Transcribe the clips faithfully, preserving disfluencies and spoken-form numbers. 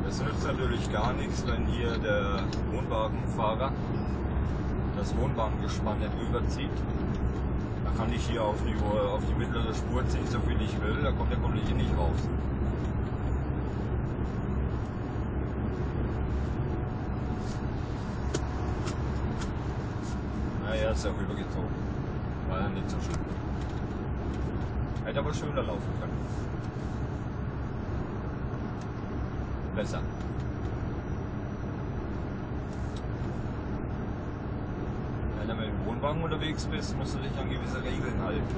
Es nützt natürlich gar nichts, wenn hier der Wohnwagenfahrer das Wohnwagengespann nicht rüberzieht. Da kann ich hier auf die, auf die mittlere Spur ziehen, so viel ich will, da kommt der Kollege nicht raus. Naja, ist ja rübergezogen. War ja nicht so schlimm. Hätte aber schöner laufen können. Besser. Wenn du mit dem Wohnwagen unterwegs bist, musst du dich an gewisse Regeln halten.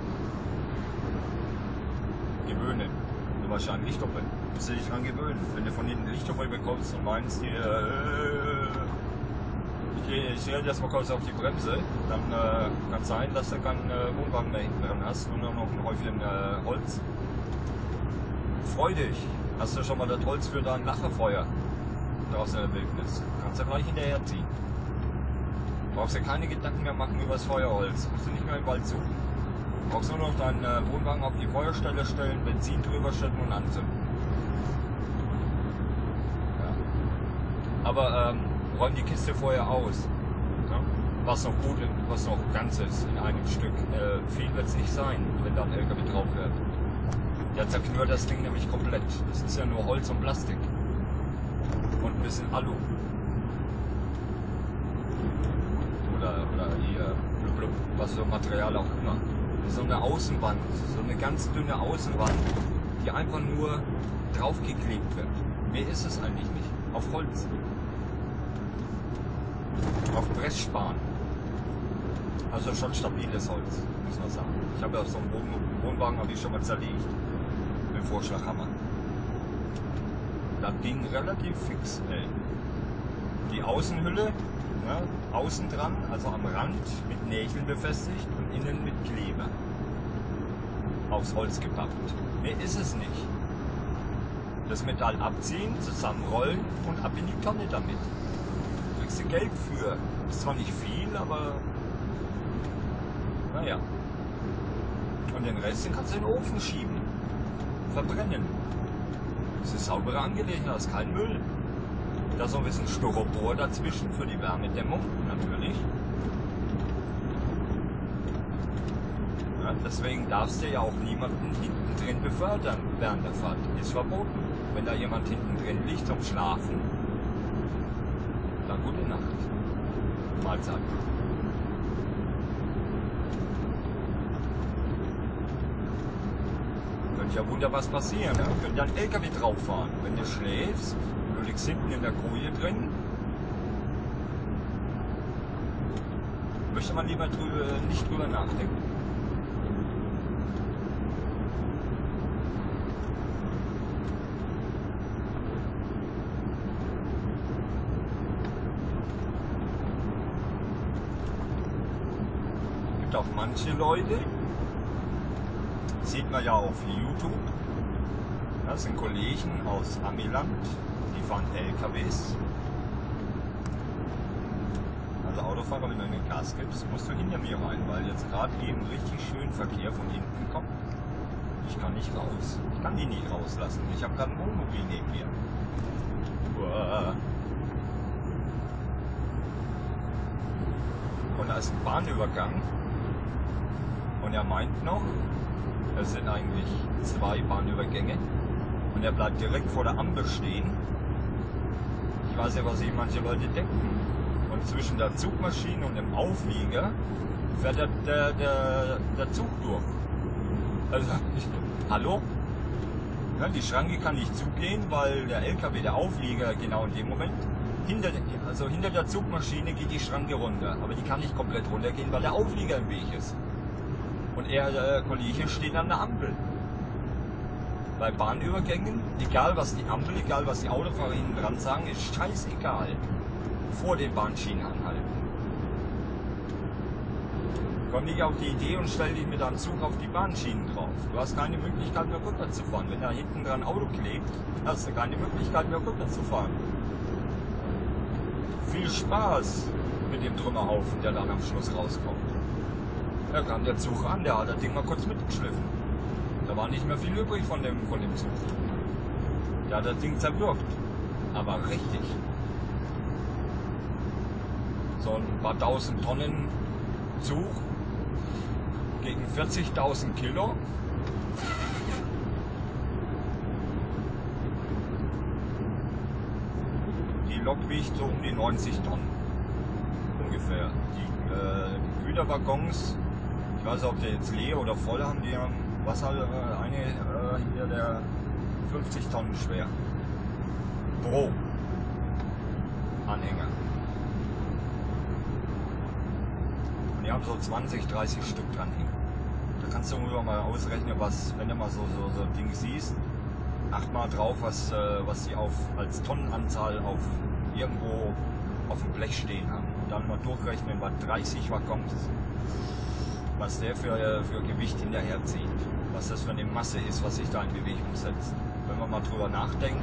Gewöhnen. Du wahrscheinlich doppelt. Musst du dich dran gewöhnen. Wenn du von hinten Lichthupe bekommst und meinst dir, äh, ich sehe jetzt mal kurz auf die Bremse, dann äh, kann es sein, dass du keinen äh, Wohnwagen mehr hinten dran hast und nur noch ein Häufchen äh, Holz. Freu dich! Hast du schon mal das Holz für dein Lagerfeuer draußen in der Wildnis? Kannst du gleich hinterher ziehen. Brauchst dir keine Gedanken mehr machen über das Feuerholz. Musst du nicht mehr im Wald suchen. Brauchst nur noch deinen äh, Wohnwagen auf die Feuerstelle stellen, Benzin drüber schütten und anzünden. Ja. Aber ähm, räum die Kiste vorher aus. Ja? Was noch gut, was noch ganz ist in einem Stück. Äh, viel wird es nicht sein, wenn da ein L K W drauf fährt. Der zerknurrt das Ding nämlich komplett. Das ist ja nur Holz und Plastik. Und ein bisschen Alu. Oder, oder hier, blub, blub, was für Material auch immer. So eine Außenwand, so eine ganz dünne Außenwand, die einfach nur draufgeklebt wird. Mehr ist es eigentlich nicht. Auf Holz. Auf Pressspan. Also schon stabiles Holz, muss man sagen. Ich habe ja so einen Wohnwagen, habe ich schon mal zerlegt. Mit Vorschlaghammer. Das ging relativ fix. Ey. Die Außenhülle, ja, außen dran, also am Rand mit Nägeln befestigt und innen mit Kleber. Aufs Holz gepackt. Mehr ist es nicht. Das Metall abziehen, zusammenrollen und ab in die Tonne damit. Kriegst du Geld für. Ist zwar nicht viel, aber naja. Und den Rest, den kannst du in den Ofen schieben. Verbrennen. Das ist saubere Angelegenheit, das ist kein Müll. Da ist noch ein bisschen Styropor dazwischen für die Wärmedämmung, natürlich. Ja, deswegen darfst du ja auch niemanden hinten drin befördern während der Fahrt. Ist verboten. Wenn da jemand hinten drin liegt zum Schlafen, dann gute Nacht. Mahlzeit. Könnte ja wunderbar was passieren, ne? Könnte ja ein L K W drauf fahren. Wenn du schläfst, du liegst hinten in der Koje drin, möchte man lieber drüber, nicht drüber nachdenken. Es gibt auch manche Leute, sieht man ja auf YouTube, das sind Kollegen aus Amiland, die fahren L K Ws. Also Autofahrer, wenn du in den Gas gibst, musst du hinter mir rein, weil jetzt gerade eben richtig schön Verkehr von hinten kommt. Ich kann nicht raus. Ich kann die nicht rauslassen. Ich habe gerade ein Wohnmobil neben mir. Uah. Und da ist ein Bahnübergang. Und er meint noch, es sind eigentlich zwei Bahnübergänge und er bleibt direkt vor der Ampel stehen. Ich weiß ja, was sich manche Leute denken. Und zwischen der Zugmaschine und dem Auflieger fährt der, der, der, der Zug durch. Also, hallo? Ja, die Schranke kann nicht zugehen, weil der L K W, der Auflieger, genau in dem Moment, hinter, also hinter der Zugmaschine geht die Schranke runter. Aber die kann nicht komplett runtergehen, weil der Auflieger im Weg ist. Und er, der Kollege, steht an der Ampel. Bei Bahnübergängen, egal was die Ampel, egal was die Autofahrer hinten dran sagen, ist scheißegal. Vor den Bahnschienen anhalten. Komm nicht auf die Idee und stell dich mit deinem Zug auf die Bahnschienen drauf. Du hast keine Möglichkeit mehr rückwärts zu fahren. Wenn da hinten dran ein Auto klebt, hast du keine Möglichkeit mehr rückwärts zu fahren. Viel Spaß mit dem Trümmerhaufen, der dann am Schluss rauskommt. Da kam der Zug an, der hat das Ding mal kurz mitgeschliffen. Da war nicht mehr viel übrig von dem, von dem Zug. Der hat das Ding zerwürgt. Aber richtig. So ein paar tausend Tonnen Zug gegen vierzigtausend Kilo. Die Lok wiegt so um die neunzig Tonnen ungefähr. Die, äh, die Güterwaggons, ich weiß nicht, ob die jetzt leer oder voll haben, die haben, was halt äh, eine äh, hier, der fünfzig Tonnen schwer pro Anhänger. Und die haben so zwanzig, dreißig Stück dran hängen. Da kannst du ungefähr mal ausrechnen, was, wenn du mal so, so, so ein Ding siehst, acht mal drauf, was, äh, was die auf, als Tonnenanzahl auf irgendwo auf dem Blech stehen haben. Und dann mal durchrechnen, was dreißig Waggons, was der für, für Gewicht hinterherzieht, was das für eine Masse ist, was sich da in Bewegung setzt. Wenn man mal drüber nachdenkt,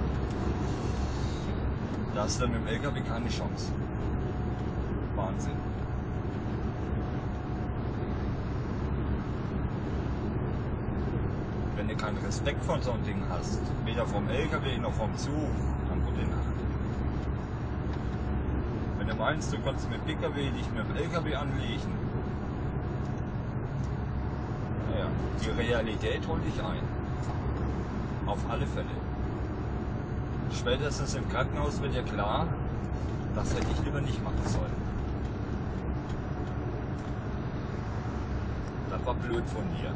da hast du mit dem L K W keine Chance. Wahnsinn. Wenn du keinen Respekt vor so einem Ding hast, weder vom L K W noch vom Zug, dann gute Nacht. Wenn du meinst, du kannst mit dem P K W nicht mit dem L K W anlegen, naja, die Realität holt dich ein. Auf alle Fälle. Spätestens im Krankenhaus wird dir klar, das hätte ich lieber nicht machen sollen. Das war blöd von mir.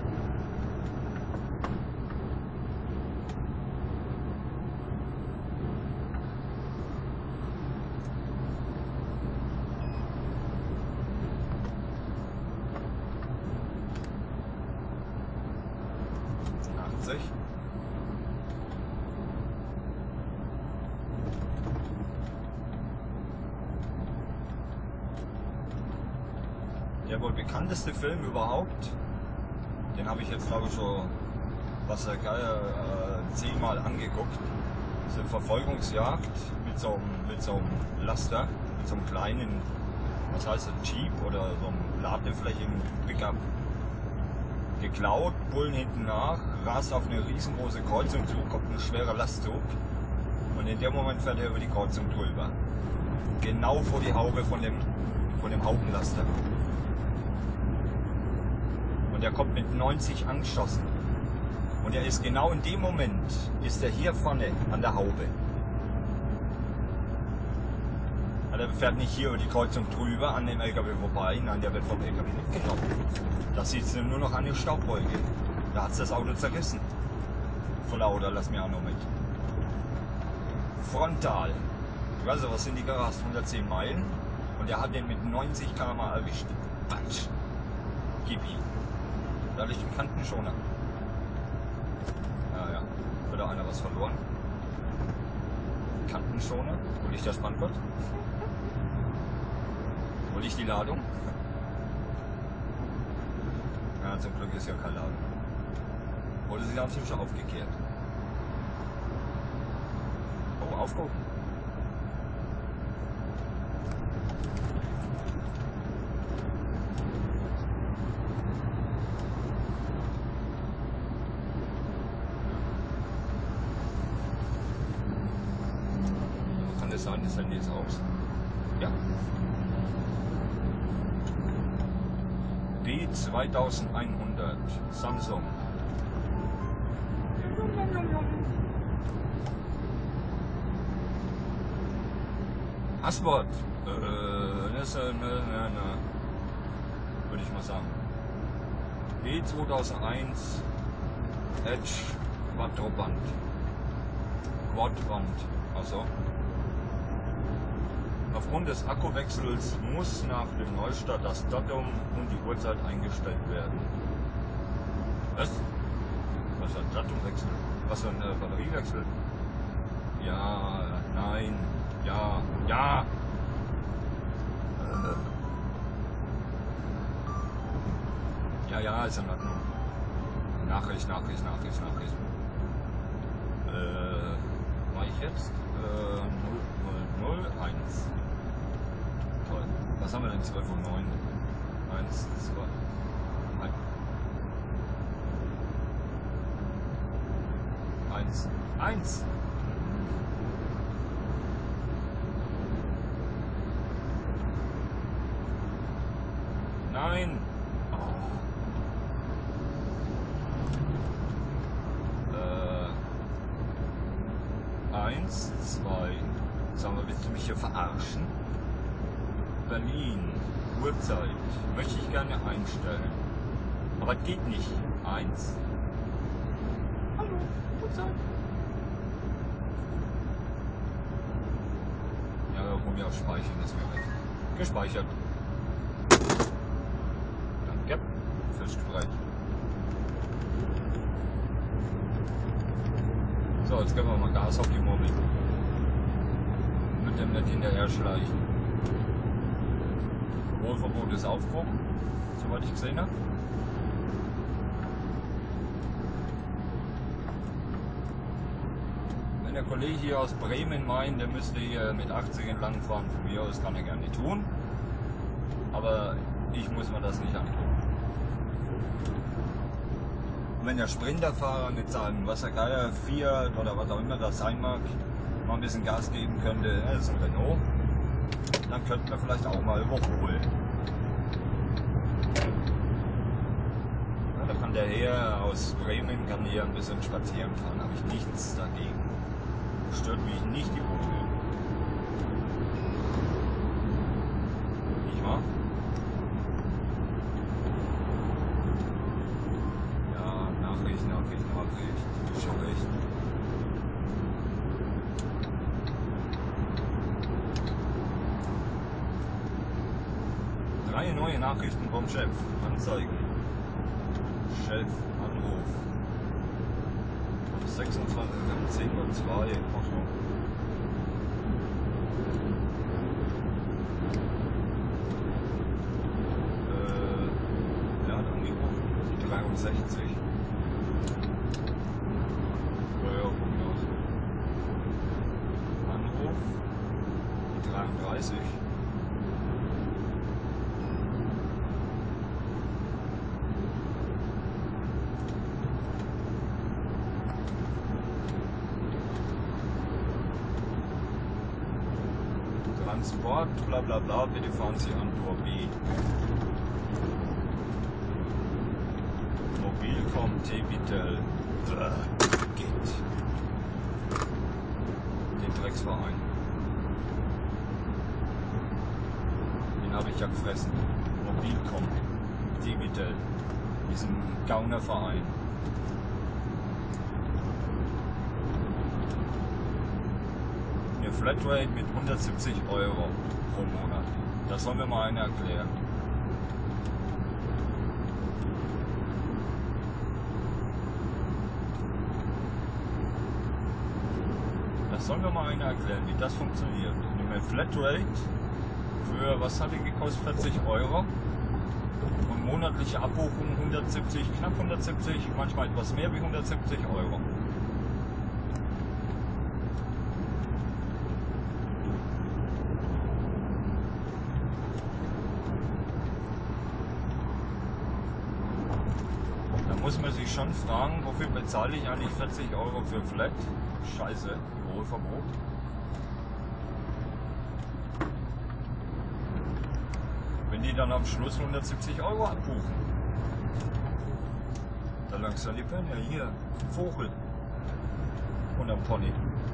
achtzig. Der wohl bekannteste Film überhaupt, den habe ich jetzt glaube ich schon, was der Geil, äh, zehnmal angeguckt. Das ist eine Verfolgungsjagd mit so, einem, mit so einem Laster, mit so einem kleinen, was heißt das, Jeep oder so einem ladeflächigen Pickup. Geklaut, Bullen hinten nach, rast auf eine riesengroße Kreuzung zu, kommt ein schwerer Lastzug und in dem Moment fährt er über die Kreuzung drüber. Genau vor die Haube von dem, von dem Hauptenlaster. Und er kommt mit neunzig angeschossen. Und er ist genau in dem Moment, ist er hier vorne an der Haube. Er fährt nicht hier über die Kreuzung drüber an dem L K W vorbei, nein, der wird vom L K W mitgenommen. Da sieht es nur noch eine Staubbeuge. Da hat es das Auto zerrissen. Vor lauter, lass mir auch noch mit. Frontal. Ich weiß nicht, was sind die gerast? hundertzehn Meilen. Und er hat den mit neunzig Kilometer pro Stunde erwischt. Batsch. Gib ihm. Da liegt ein Kantenschoner. Ja, ja. Hat da einer was verloren? Kantenschoner? Wo liegt das Spanngurt? Wo liegt die Ladung? Ja, zum Glück ist ja keine Ladung. Oder sie haben es schon aufgekehrt. Oh, aufgucken. Kann das sein, das Handy ist aus? Ja. B zweitausendeinhundert Samsung. Passwort. Äh, das, äh, ne, ne, ne. Würde ich mal sagen. B zweitausendeins Edge Quadroband. Quadband. Also. Aufgrund des Akkuwechsels muss nach dem Neustart das Datum und die Uhrzeit eingestellt werden. Was? Was für ein Datumwechsel? Was für ein äh, Batteriewechsel? Ja, nein, ja, ja. Äh. Ja, ja, ist in Ordnung. Nachricht, Nachricht, Nachricht, Nachricht. Äh, war ich jetzt? Äh, null null null eins. Toll. Was haben wir denn? zwölf Uhr neun. eins, zwei. eins. eins. eins, zwei. Sagen wir, willst du mich hier verarschen? Berlin, Uhrzeit. Möchte ich gerne einstellen. Aber geht nicht. Eins. Hallo, Uhrzeit. Ja, warum ja auf Speichern, das wäre weg. Gespeichert. Danke fürs Gespräch. So, jetzt können wir mal Gas auf die Murmel. Mit dem nicht hinterher schleichen. Überholverbot ist aufgehoben, soweit ich gesehen habe. Wenn der Kollege hier aus Bremen meint, der müsste hier mit achtzig entlang fahren, von mir aus kann er gerne tun. Aber ich muss mir das nicht antun. Wenn der Sprinterfahrer mit seinem Wassergeier Fiat oder was auch immer das sein mag, mal ein bisschen Gas geben könnte, das ist ein Renault, dann könnten wir vielleicht auch mal überholen. Ja, da kann der Herr aus Bremen kann hier ein bisschen spazieren fahren, habe ich nichts dagegen. Stört mich nicht die Umwelt. Nicht wahr? Nachricht, Nachricht, Nachricht. Schon recht. Drei neue Nachrichten vom Chef. Anzeigen. Chef, Anruf. sechsundzwanzig, zehn Uhr zwei. Ach so. Äh, er hat angerufen. Die dreiundsechzig. dreiunddreißig. Transport, bla bla bla, bitte fahren Sie an Tor B. Mobilcom Tebitel. Geht. Den Drecksverein. Habe ich ja gefressen. Mobilcom, Debitel, diesen Gaunerverein. Eine Flatrate mit hundertsiebzig Euro pro Monat. Das soll mir mal einer erklären. Das soll mir mal einer erklären, wie das funktioniert. Eine Flatrate für, was hat die gekostet? vierzig Euro. Und monatliche Abbuchung hundertsiebzig, knapp hundertsiebzig, manchmal etwas mehr wie hundertsiebzig Euro. Da muss man sich schon fragen, wofür bezahle ich eigentlich vierzig Euro für Flat? Scheiße, Überholverbot. Die dann am Schluss hundertsiebzig Euro abbuchen. Da langst du an die Penne, hier, Vogel. Und am Pony.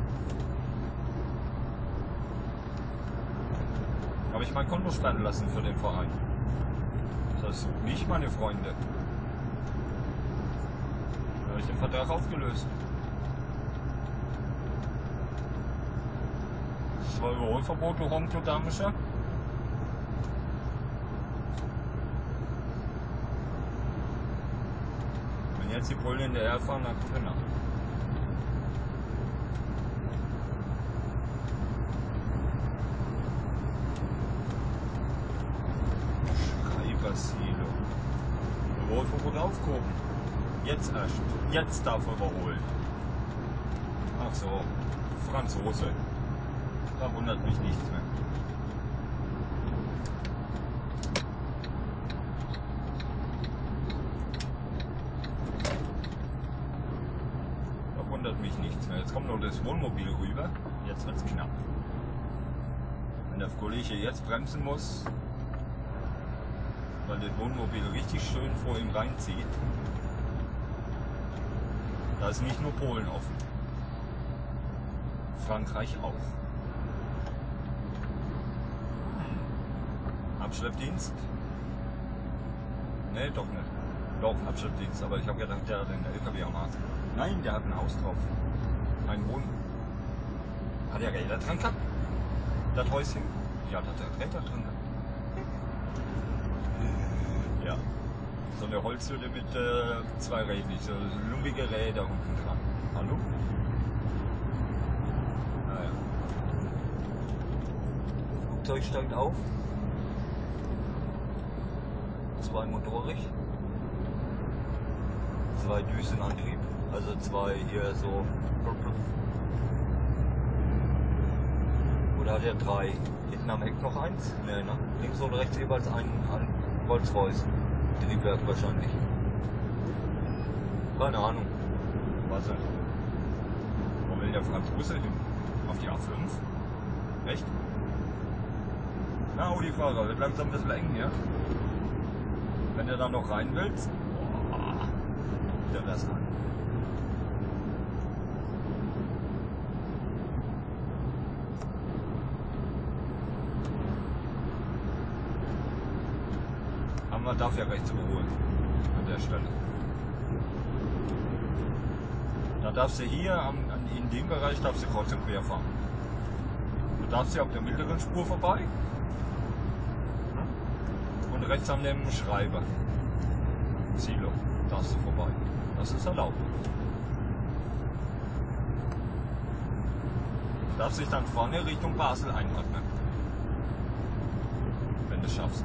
Habe ich mein Konto sperren lassen für den Verein. Das sind nicht meine Freunde. Da habe ich den Vertrag aufgelöst. Das war Überholverbot, du Honk, du Damischer. Jetzt die Bullen in der Erde fahren, dann kommt er nach. Schreibersilo. Überholverbot aufgehoben. Jetzt erst. Jetzt darf er überholen. Ach so. Franzose. Da wundert mich nichts mehr. Mich nichts mehr. Jetzt kommt noch das Wohnmobil rüber. Jetzt wird es knapp. Wenn der Kollege jetzt bremsen muss, weil das Wohnmobil richtig schön vor ihm reinzieht, da ist nicht nur Polen offen. Frankreich auch. Hm. Abschleppdienst? Ne, doch nicht. Doch, Abschleppdienst, aber ich habe gedacht, der hat den L K W am Arzt. Nein, der hat ein Haus drauf. Ein Wohn. Hat er Räder dran gehabt? Das Häuschen? Ja, das hat er Räder dran gehabt. Ja. So eine Holzhütte mit äh, zwei Rädern, so lumpige Räder unten dran. Hallo? Naja. Flugzeug steigt auf. Zwei motorig. Zwei Düsenantrieb. Also zwei hier so. Oder hat er drei? Hinten am Heck noch eins? Ne, ne? Links und rechts jeweils ein, ein Rolls-Royce. Triebwerk wahrscheinlich. Keine Ahnung. Was denn? Wo will der Franzose hin? Auf die A fünf? Echt? Na, Audi-Fahrer, wird langsam ein bisschen eng, ja? Wenn du da noch rein willst, boah, guck dir das an. Aber man darf ja rechts überholen an der Stelle. Da darfst du hier am, in dem Bereich darfst du kreuz und quer fahren. Du darfst ja auf der mittleren Spur vorbei und rechts an dem Schreiber Silo darfst du vorbei. Das ist erlaubt. Du darfst dich dann vorne Richtung Basel einordnen, wenn du es schaffst.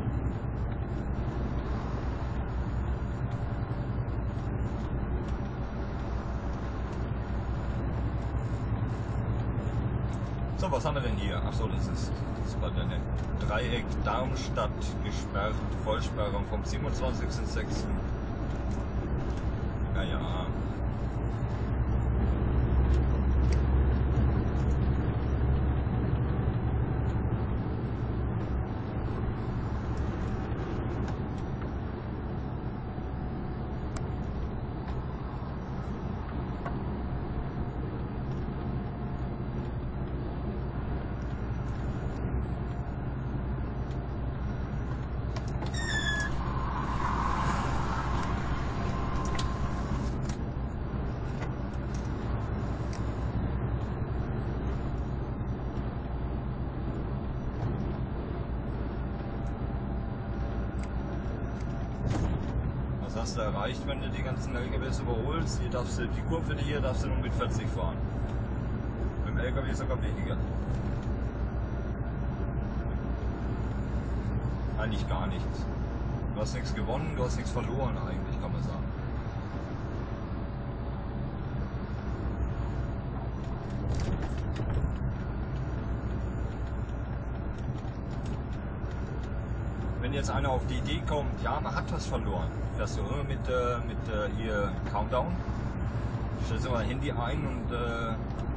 So, was haben wir denn hier? Achso, das ist, das ist bei der Dreieck Darmstadt gesperrt, Vollsperrung vom siebenundzwanzigsten sechsten Naja. Hast du erreicht, wenn du die ganzen L K Ws überholst. Hier darfst du, die Kurve hier darfst du nur mit vierzig fahren. Mit dem L K W sogar weniger. Eigentlich gar nichts. Du hast nichts gewonnen, du hast nichts verloren eigentlich, kann man sagen. Wenn jetzt einer auf die Idee kommt, ja, man hat was verloren, fährst du immer mit, äh, mit äh, hier Countdown, stellst du mal Handy ein und äh,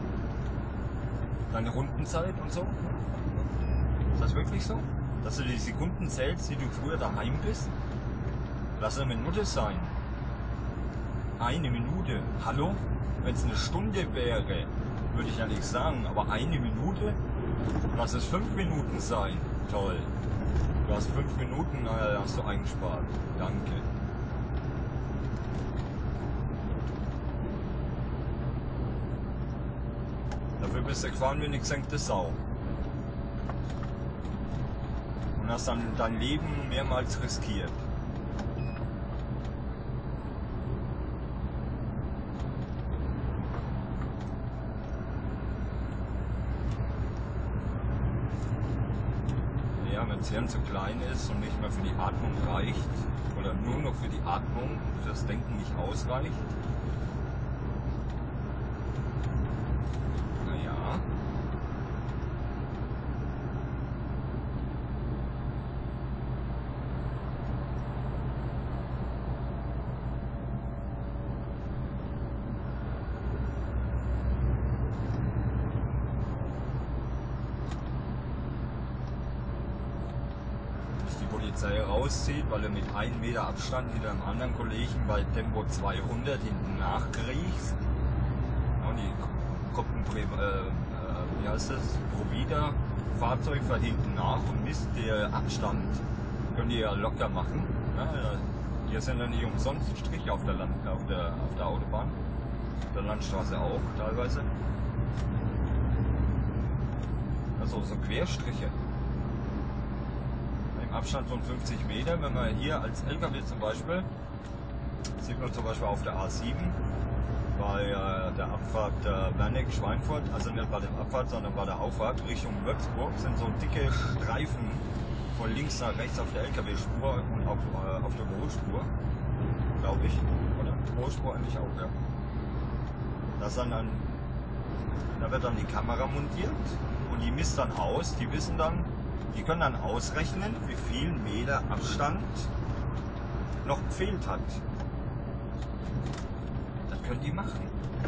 deine Rundenzeit und so. Ist das wirklich so? Dass du die Sekunden zählst, die du früher daheim bist? Lass es eine Minute sein. Eine Minute? Hallo? Wenn es eine Stunde wäre, würde ich ja nicht sagen, aber eine Minute? Lass es fünf Minuten sein. Toll. Du hast fünf Minuten, naja, hast du eingespart. Danke. Dafür bist du gefahren wie eine gesenkte Sau. Und hast dann dein Leben mehrmals riskiert. Wenn das Hirn zu klein ist und nicht mehr für die Atmung reicht oder nur noch für die Atmung, für das Denken nicht ausreicht, naja, Polizei rauszieht, weil du mit einem Meter Abstand hinter einem anderen Kollegen bei Tempo zweihundert hinten nachkriechst. Und die gucken ein Pri äh, wie heißt das, Provida-Fahrzeug fährt hinten nach und misst den Abstand, könnt ihr ja locker machen. Ja, hier sind ja nicht umsonst Striche auf der, Land auf, der, auf der Autobahn, auf der Landstraße auch teilweise. Also so Querstriche. Im Abstand von fünfzig Meter, wenn man hier als L K W zum Beispiel, sieht man zum Beispiel auf der A sieben, bei äh, der Abfahrt äh, Wernick-Schweinfurt, also nicht bei der Abfahrt, sondern bei der Auffahrt Richtung Würzburg, sind so dicke Streifen von links nach rechts auf der L K W-Spur und auf, äh, auf der Überholspur, glaube ich, oder? Überholspur eigentlich auch, ja. Das dann, dann, da wird dann die Kamera montiert und die misst dann aus, die wissen dann, die können dann ausrechnen, wie viel Meter Abstand noch gefehlt hat. Das können die machen.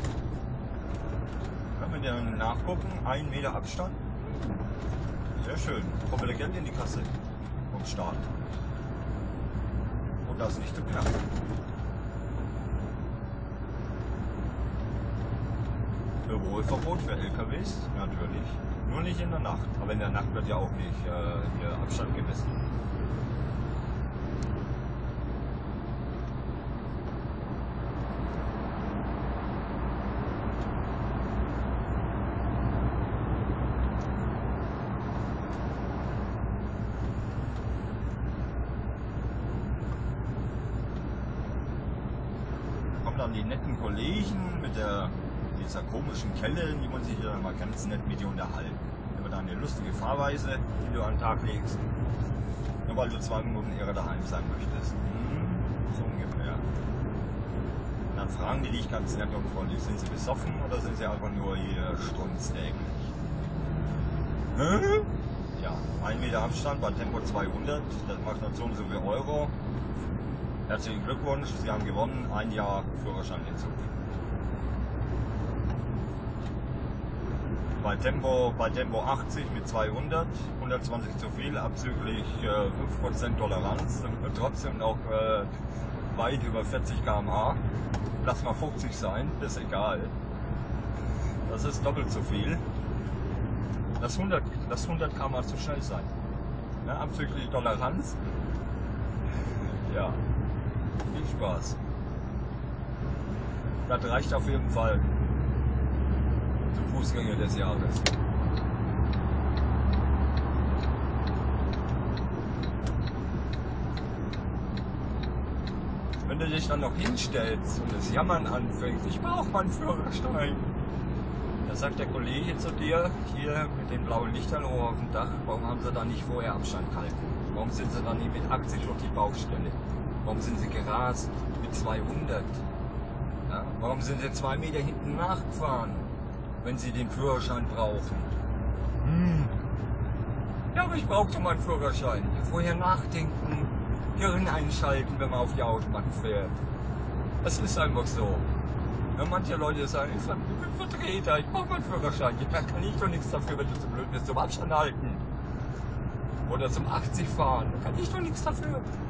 Können wir dann nachgucken, ein Meter Abstand. Sehr schön. Kommen wir Geld in die Kasse vom Staat. Und das nicht zu knapp. Überholverbot für L K Ws? Natürlich. Nur nicht in der Nacht. Aber in der Nacht wird ja auch nicht äh, hier Abstand gemessen. Kommen dann die netten Kollegen mit der dieser komischen Kelle, die man sich ja mal ganz nett mit dir unterhalten. Wenn man da eine lustige Fahrweise, die du an den Tag legst, nur weil du zwei Minuten eher daheim sein möchtest. Hm, so ungefähr. Und dann fragen die dich ganz nett und freundlich, sind sie besoffen oder sind sie einfach nur hier strunzdämlich? Hä? Ja, ein Meter Abstand bei Tempo zweihundert, das macht dann so und so viel Euro. Herzlichen Glückwunsch, Sie haben gewonnen, ein Jahr Führerscheinentzug. Bei Tempo, bei Tempo achtzig mit zweihundert, hundertzwanzig zu viel, abzüglich äh, fünf Prozent Toleranz, sind wir trotzdem noch äh, weit über vierzig Kilometer pro Stunde. Lass mal fünfzig sein, ist egal. Das ist doppelt so viel. Das hundert, das hundert Kilometer pro Stunde zu schnell sein. Ja, abzüglich Toleranz. Ja, viel Spaß. Das reicht auf jeden Fall. Fußgänger des Jahres. Wenn du dich dann noch hinstellst und das Jammern anfängst, ich brauche meinen Führerschein, da sagt der Kollege zu dir, hier mit den blauen Lichtern auf dem Dach, warum haben sie da nicht vorher Abstand gehalten? Warum sind sie da nicht mit achtzig auf die Baustelle? Warum sind sie gerast mit zweihundert? Ja? Warum sind sie zwei Meter hinten nachgefahren, wenn sie den Führerschein brauchen? Hm. Ja, aber ich brauche doch meinen Führerschein. Vorher nachdenken, Hirn einschalten, wenn man auf die Autobahn fährt. Das ist einfach so. Ja, manche Leute sagen, ich bin Vertreter, ich brauche meinen Führerschein. Ja, da kann ich doch nichts dafür, wenn du zu blöd bist zum Abstand halten. Oder zum achtzig fahren. Da kann ich doch nichts dafür.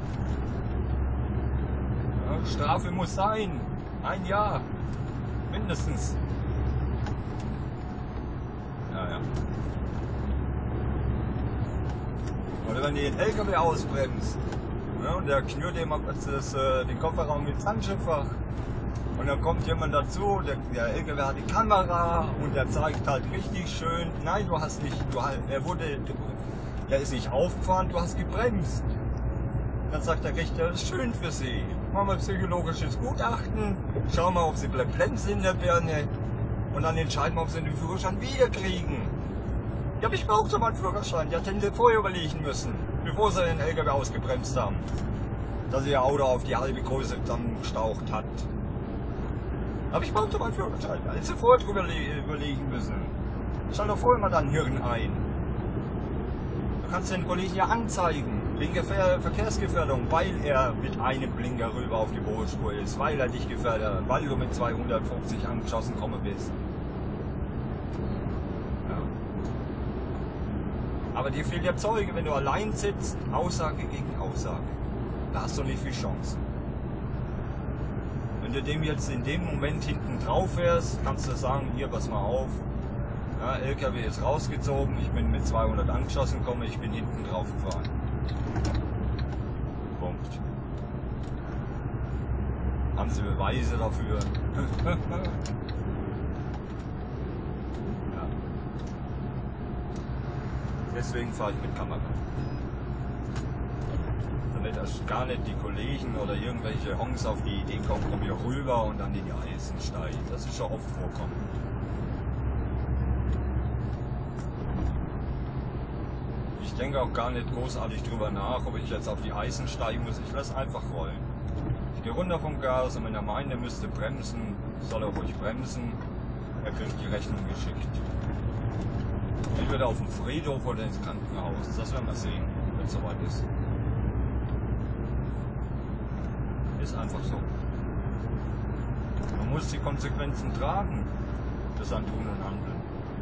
Ja, Strafe muss sein. Ein Jahr. Mindestens. Ja, ja. Oder wenn du den L K W ausbremst, ja, und der knurrt immer kurz das, äh, den Kofferraum ins Handschiffach. Und dann kommt jemand dazu, der, der L K W hat die Kamera und der zeigt halt richtig schön, nein, du hast nicht, du, er wurde, der ist nicht aufgefahren, du hast gebremst. Dann sagt der Richter, das ist schön für Sie. Machen wir psychologisches Gutachten, schauen wir, ob Sie blend sind in der Birne und dann entscheiden wir, ob Sie den Führerschein wieder kriegen. Ja, aber ich brauche doch mal einen Führerschein, die hätten Sie vorher überlegen müssen, bevor Sie den L K W ausgebremst haben, dass Ihr Auto auf die halbe Größe dann gestaucht hat. Aber ich brauche doch mal einen Führerschein, da hätten Sie vorher drüber überlegen müssen. Schalt doch vorher mal dein Hirn ein. Du kannst den Kollegen ja anzeigen, wegen Ver Verkehrsgefährdung, weil er mit einem Blinker rüber auf die Überholspur ist, weil er dich gefährdet hat, weil du mit zweihundertfünfzig angeschossen gekommen bist. Ja. Aber dir fehlt der Zeuge, wenn du allein sitzt, Aussage gegen Aussage. Da hast du nicht viel Chance. Wenn du dem jetzt in dem Moment hinten drauf fährst, kannst du sagen, hier, pass mal auf, Ja, L K W ist rausgezogen, ich bin mit zweihundert angeschossen gekommen, ich bin hinten drauf gefahren. Punkt. Haben Sie Beweise dafür? Ja. Deswegen fahre ich mit Kamera. Damit erst gar nicht die Kollegen oder irgendwelche Honks auf die Idee kommen, komm hier rüber und dann in die Eisen steigen. Das ist schon oft vorkommen. Ich denke auch gar nicht großartig drüber nach, ob ich jetzt auf die Eisen steigen muss. Ich lasse einfach rollen. Ich gehe runter vom Gas und wenn er meint, er müsste bremsen, soll er ruhig bremsen. Er kriegt die Rechnung geschickt. Entweder auf dem Friedhof oder ins Krankenhaus. Das werden wir sehen, wenn es soweit ist. Ist einfach so. Man muss die Konsequenzen tragen für sein Tun und Handeln.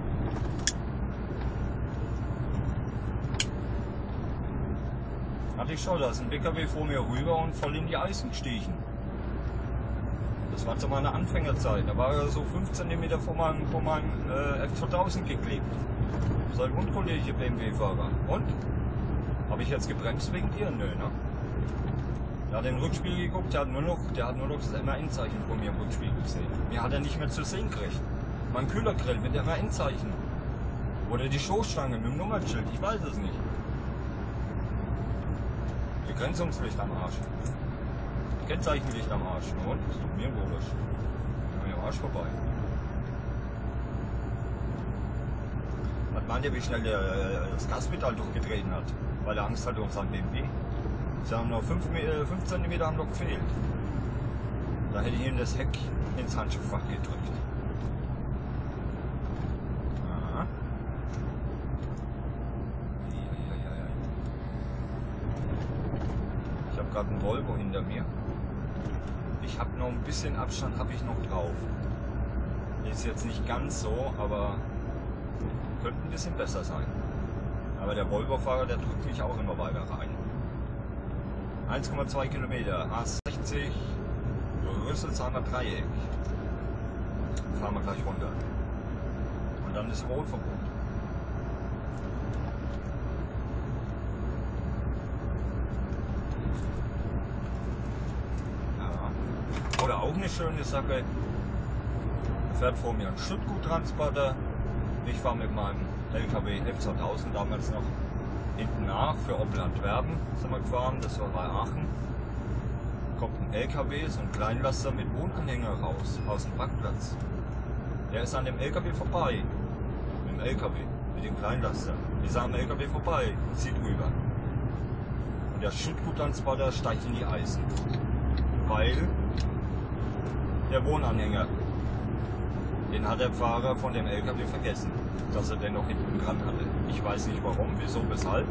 Hatte ich schon, da ist ein B K W vor mir rüber und voll in die Eisen gestiegen. Das war zu meiner Anfängerzeit. Da war er so fünf Zentimeter vor meinem, vor meinem äh, F zweitausend geklebt. So ein unkollegiger B M W-Fahrer. Und? Habe ich jetzt gebremst wegen dir? Nö, ne? Der hat in den Rückspiegel geguckt, der hat nur noch, der hat nur noch das M A N-Zeichen von mir im Rückspiegel gesehen. Mir hat er nicht mehr zu sehen gekriegt. Mein Kühlergrill mit dem M A N-Zeichen. Oder die Stoßstange mit dem Nummernschild, ich weiß es nicht. Begrenzungslicht am Arsch. Kennzeichenlicht am Arsch. Und? Mir wurscht. Mir am Arsch vorbei. Was meint ihr, wie schnell der das Gaspedal durchgetreten hat? Weil er Angst hatte um sein B M W. Sie haben noch fünf Zentimeter haben noch gefehlt. Da hätte ich ihm das Heck ins Handschuhfach gedrückt. Aha. Ich habe gerade einen Volvo hinter mir. Ich habe noch ein bisschen Abstand habe ich noch drauf. Ist jetzt nicht ganz so, aber könnte ein bisschen besser sein. Aber der Volvo-Fahrer, der drückt mich auch immer weiter rein. eins Komma zwei Kilometer, H sechzig, Rüsselsheimer Dreieck. Fahren wir gleich runter. Und dann ist Rotverbot. Ja. Oder auch eine schöne Sache. Fährt vor mir ein Schüttguttransporter. Ich fahre mit meinem L K W F zweitausend damals noch hinten nach für Opel Antwerpen. Sind wir gefahren, das war bei Aachen. Kommt ein L K W, so ein Kleinlaster mit Wohnanhänger raus, aus dem Parkplatz. Der ist an dem L K W vorbei. Mit dem L K W, mit dem Kleinlaster. Ist am L K W vorbei und zieht rüber. Und der Schüttguttransporter steigt in die Eisen. Weil der Wohnanhänger, den hat der Fahrer von dem L K W vergessen, dass er den noch hinten dran hatte. Ich weiß nicht warum, wieso, weshalb.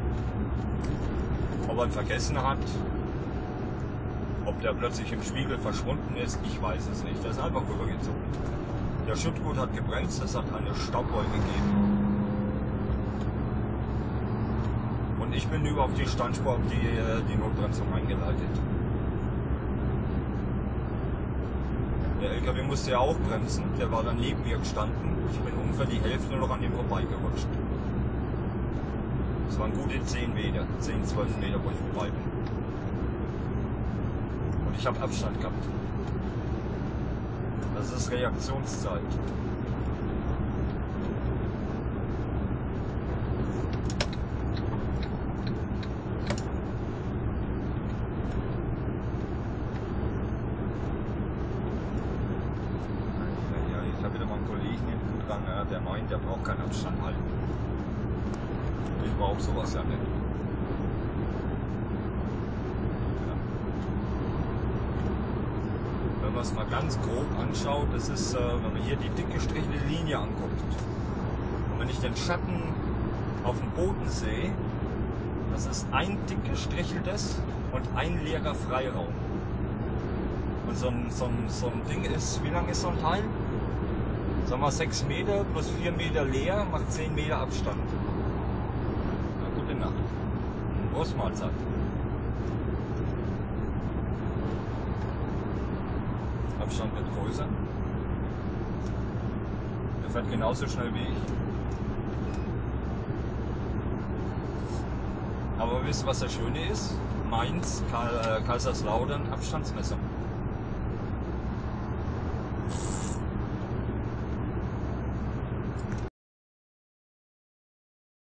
Ob er ihn vergessen hat, ob der plötzlich im Spiegel verschwunden ist, ich weiß es nicht. Der ist einfach rübergezogen. Der Schüttgut hat gebremst, es hat eine Staubwolke gegeben. Und ich bin über auf die Standspur, auf die, die Notbremsung eingeleitet. Der L K W musste ja auch bremsen, der war dann neben mir gestanden. Ich bin ungefähr die Hälfte noch an ihm vorbeigerutscht. Es waren gute zehn Meter, zehn, zwölf Meter, wo ich vorbei bin. Und ich habe Abstand gehabt. Das ist Reaktionszeit. Der meint, der braucht keinen Abstand halten. Ich brauche sowas ja nicht. Ja. Wenn man es mal ganz grob anschaut, das ist, äh, wenn man hier die dicke gestrichelte Linie anguckt. Und wenn ich den Schatten auf dem Boden sehe, das ist ein dick gestricheltes und ein leerer Freiraum. Und so ein, so ein, so ein Ding ist, wie lang ist so ein Teil? Sagen wir sechs Meter plus vier Meter leer, macht zehn Meter Abstand. Na, gute Nacht. Großmahlzeit. Abstand wird größer. Der Er fährt genauso schnell wie ich. Aber wisst ihr, was das Schöne ist? Mainz, Karl, äh, Kaiserslautern, Abstandsmesser.